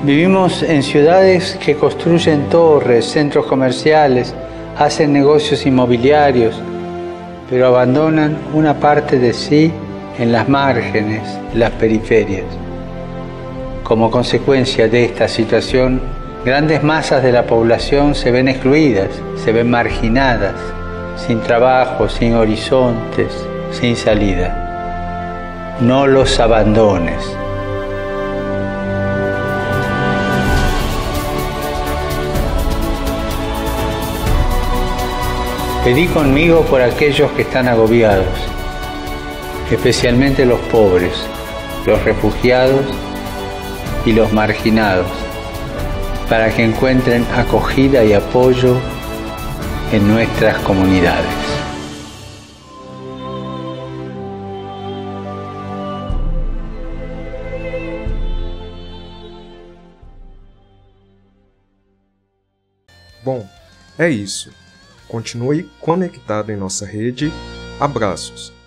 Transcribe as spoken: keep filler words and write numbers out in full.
Vivimos en ciudades que construyen torres, centros comerciales, hacen negocios inmobiliarios, pero abandonan una parte de sí en las márgenes, las periferias. Como consecuencia de esta situación, grandes masas de la población se ven excluidas, se ven marginadas, sin trabajo, sin horizontes, sin salida. No los abandones. Pedí conmigo por aquellos que están agobiados, especialmente los pobres, los refugiados y los marginados, para que encuentren acogida y apoyo en nuestras comunidades. Bom, é isso. Continue conectado em nossa rede. Abraços!